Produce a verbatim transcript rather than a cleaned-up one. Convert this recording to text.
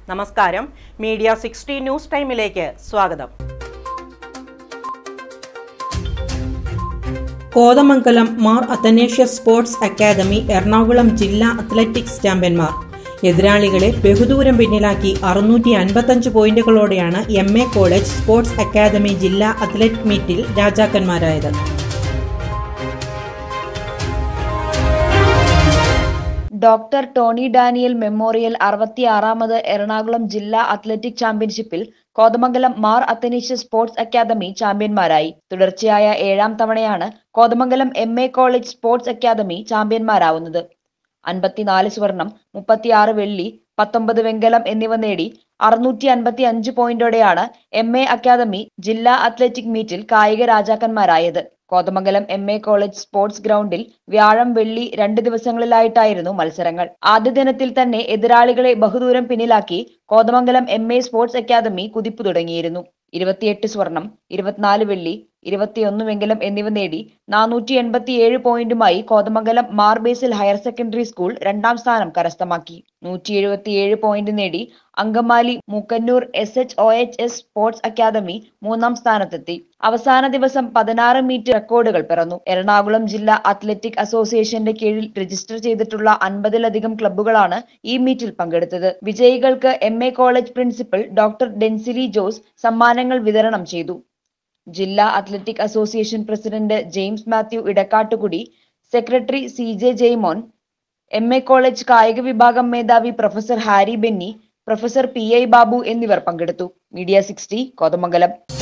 നമസ്കാരം. Media sixty news ടൈമിലേക്ക് സ്വാഗതം. Kothamangalam Mar Athanasius sports academy Ernakulam ജില്ലാ അത്ലറ്റിക്സ് ചാമ്പ്യന്മാർ. എതിരാളികളെ ബഹുദൂരം പിന്നിലാക്കി അറുന്നൂറ്റി അൻപത്തഞ്ച് പോയിന്റുകളോടെയാണ് M A college sports academy ജില്ലാ അത്ലറ്റ് മീറ്റിൽ രാജാക്കന്മാരായത്. ഡോക്ടർ ടോണി ഡാനിയൽ മെമ്മോറിയൽ അറുപത്തിയാറാമത് എറണാകുളം ജില്ലാ അത്ലറ്റിക് ചാമ്പ്യൻഷിപ്പിൽ Kothamangalam Mar Athanasius sports academy ചാമ്പ്യന്മാരായി. തുടർച്ചയായ ഏഴാം തവണയാണ് Kothamangalam M A college sports academy ചാമ്പ്യന്മാരാവുന്നത്. അൻപത്തിനാല് സ്വർണം, മുപ്പത്തിയാറ് വെള്ളി, പത്തൊമ്പത് വെങ്കലം എന്നിവ നേടി അറുന്നൂറ്റി അൻപത്തി അഞ്ച് പോയിന്റോടെയാണ് എം എ അക്കാദമി ജില്ലാ അത്ലറ്റിക് മീറ്റിൽ കായിക രാജാക്കന്മാരായത്. Kothamangalam M A college sports ഗ്രൗണ്ടിൽ വ്യാഴം വെള്ളി രണ്ട് ദിവസങ്ങളിലായിട്ടായിരുന്നു മത്സരങ്ങൾ. ആദ്യ ദിനത്തിൽ തന്നെ എതിരാളികളെ ബഹുദൂരം പിന്നിലാക്കി Kothamangalam M A sports academy കുതിപ്പ് തുടങ്ങിയിരുന്നു. ഇരുപത്തിയെട്ട് സ്വർണം, ഇരുപത്തിനാല് വെള്ളി, ഇരുപത്തിയൊന്ന് വെങ്കലം എന്നിവ നേടി നാനൂറ്റി എൺപത്തിയേഴ് പോയിന്റുമായി Kothamangalam Mar Basil higher secondary school രണ്ടാം സ്ഥാനം കരസ്ഥമാക്കി. നൂറ്റി എഴുപത്തിയേഴ് പോയിന്റ് നേടി Angamaly Mookkannoor S H O H S sports academy മൂന്നാം സ്ഥാനത്തെത്തി. അവസാന ദിവസം പതിനാറ് മീറ്റർ റെക്കോർഡുകൾ പിറന്നു. എറണാകുളം ജില്ലാ അത്ലറ്റിക് അസോസിയേഷന്റെ കീഴിൽ രജിസ്റ്റർ ചെയ്തിട്ടുള്ള അൻപതിലധികം ക്ലബ്ബുകളാണ് ഈ മീറ്റിൽ പങ്കെടുത്തത്. വിജയികൾക്ക് M A college principal doctor Densili Jose സമ്മാനങ്ങൾ വിതരണം ചെയ്തു. ജില്ലാ അത്ലറ്റിക് association president James Mathew Edakkattukudi, secretary C J Jaimon, M A college കായിക വിഭാഗം മേധാവി professor Harry Benny, professor P I Babu എന്നിവർ പങ്കെടുത്തു. Media sixty Kothamangalam.